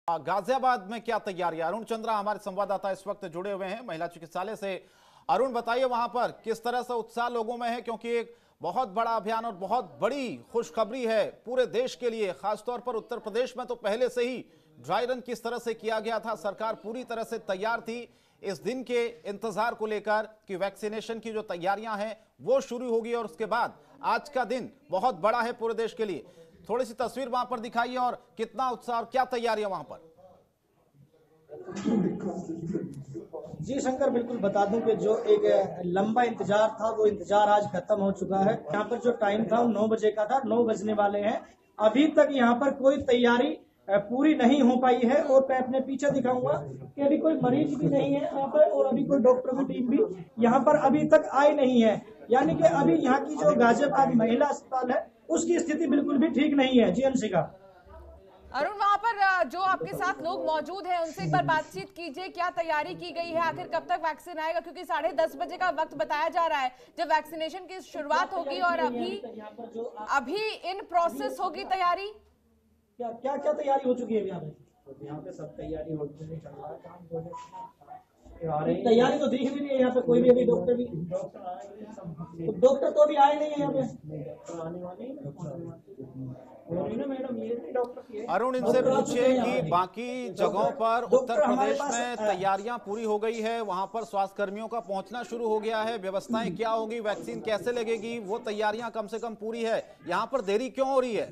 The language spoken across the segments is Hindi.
गाजियाबाद में क्या तैयारी? अरुण चंद्रा हमारे संवाददाता इस वक्त जुड़े हुए हैं महिला चिकित्सालय से। अरुण, बताइए वहां पर किस तरह से उत्साह लोगों में है, क्योंकि एक बहुत बड़ा अभियान और बहुत बड़ी खुशखबरी है पूरे देश के लिए। खासतौर पर उत्तर प्रदेश में तो पहले से ही ड्राई रन किस तरह से किया गया था, सरकार पूरी तरह से तैयार थी इस दिन के इंतजार को लेकर कि वैक्सीनेशन की जो तैयारियां हैं वो शुरू होगी, और उसके बाद आज का दिन बहुत बड़ा है पूरे देश के लिए। थोड़ी सी तस्वीर वहां पर दिखाइए और कितना उत्साह और क्या तैयारी है वहां पर। जी शंकर, बिल्कुल बता दूं कि जो एक लंबा इंतजार था वो इंतजार आज खत्म हो चुका है। यहाँ पर जो टाइम था वो 9 बजे का था, 9 बजने वाले हैं। अभी तक यहाँ पर कोई तैयारी पूरी नहीं हो पाई है, और मैं अपने पीछे दिखाऊंगा कि अभी कोई मरीज भी नहीं है यहाँ पर, और अभी कोई डॉक्टर की टीम भी यहाँ पर अभी तक आई नहीं है। यानी कि अभी यहाँ की जो गाजियाबाद महिला अस्पताल है उसकी स्थिति बिल्कुल भी ठीक नहीं है। जी अंशिका। अरुण, वहाँ पर जो आपके साथ लोग मौजूद हैं उनसे एक बार बातचीत कीजिए, क्या तैयारी की गई है, आखिर कब तक वैक्सीन आएगा? क्योंकि 10:30 बजे का वक्त बताया जा रहा है जब वैक्सीनेशन की शुरुआत होगी, और अभी इन प्रोसेस होगी तैयारी। क्या क्या तैयारी हो चुकी है यहाँ पे सब तैयारी हो चुकी है, चल रहा है काम। तैयारी तो दिख नहीं है यहाँ पे, कोई भी अभी डॉक्टर तो अभी आए नहीं है यहाँ पे। आने वाले अरुण, इनसे पूछिए कि बाकी जगहों पर उत्तर प्रदेश में तैयारियां पूरी हो गई है, वहां पर स्वास्थ्य कर्मियों का पहुंचना शुरू हो गया है, व्यवस्थाएं क्या होगी, वैक्सीन कैसे लगेगी, वो तैयारियां कम से कम पूरी है। यहां पर देरी क्यों हो रही है?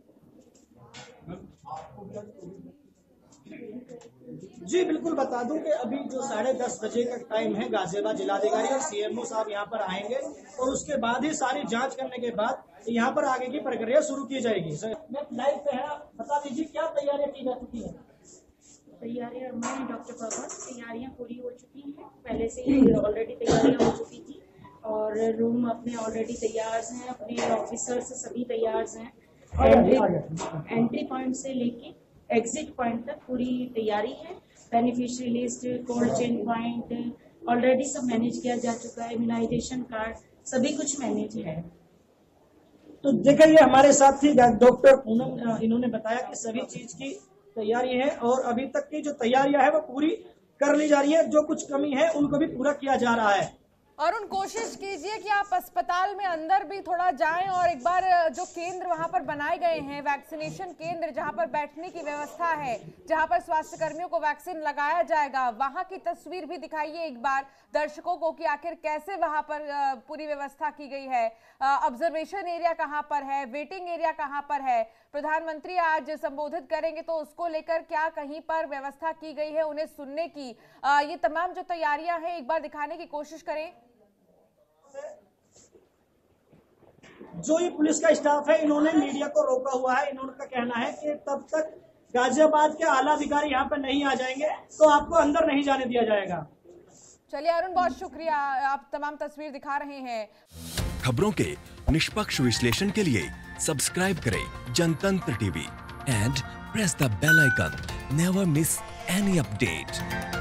जी बिल्कुल बता दूं कि अभी जो 10:30 बजे का टाइम है, गाजियाबाद जिलाधिकारी और सीएमओ साहब यहाँ पर आएंगे, और उसके बाद ही सारी जांच करने के बाद यहाँ पर आगे की प्रक्रिया शुरू की जाएगी। मैं लाइव पे है, बता दीजिए क्या तैयारियां की जा चुकी है। तैयारियां मैं डॉक्टर भगवान, तैयारियां पूरी हो चुकी हैं, पहले से ही ऑलरेडी तैयारियां हो चुकी थी, और रूम अपने ऑलरेडी तैयार हैं, अपने ऑफिसर्स सभी तैयार हैं। एंट्री पॉइंट से लेके एग्जिट पॉइंट तक पूरी तैयारी है। Beneficiary list, cold chain point already सब मैनेज किया जा चुका है, इम्यूनाइजेशन कार्ड सभी कुछ मैनेज है। तो देखिए, ये हमारे साथ ही डॉक्टर पूनम, इन्होंने बताया कि सभी चीज की तैयारी है, और अभी तक की जो तैयारियां है वो पूरी कर ली जा रही है। जो कुछ कमी है उनको भी पूरा किया जा रहा है। और उन कोशिश कीजिए कि आप अस्पताल में अंदर भी थोड़ा जाएं, और एक बार जो केंद्र वहां पर बनाए गए हैं, वैक्सीनेशन केंद्र जहां पर बैठने की व्यवस्था है, जहां पर स्वास्थ्य कर्मियों को वैक्सीन लगाया जाएगा, वहां की तस्वीर भी दिखाइए एक बार दर्शकों को कि आखिर कैसे वहां पर पूरी व्यवस्था की गई है। ऑब्जर्वेशन एरिया कहां पर है, वेटिंग एरिया कहां पर है, प्रधानमंत्री आज संबोधित करेंगे तो उसको लेकर क्या कहीं पर व्यवस्था की गई है उन्हें सुनने की, ये तमाम जो तैयारियां हैं एक बार दिखाने की कोशिश करें। जो ये पुलिस का स्टाफ है, इन्होंने मीडिया को रोका हुआ है। इनका कहना है कि तब तक गाजियाबाद के आला अधिकारी यहाँ पर नहीं आ जाएंगे तो आपको अंदर नहीं जाने दिया जाएगा। चलिए अरुण, बहुत शुक्रिया, आप तमाम तस्वीर दिखा रहे हैं। खबरों के निष्पक्ष विश्लेषण के लिए सब्सक्राइब करें Jantantra TV and press the bell icon. Never miss any update.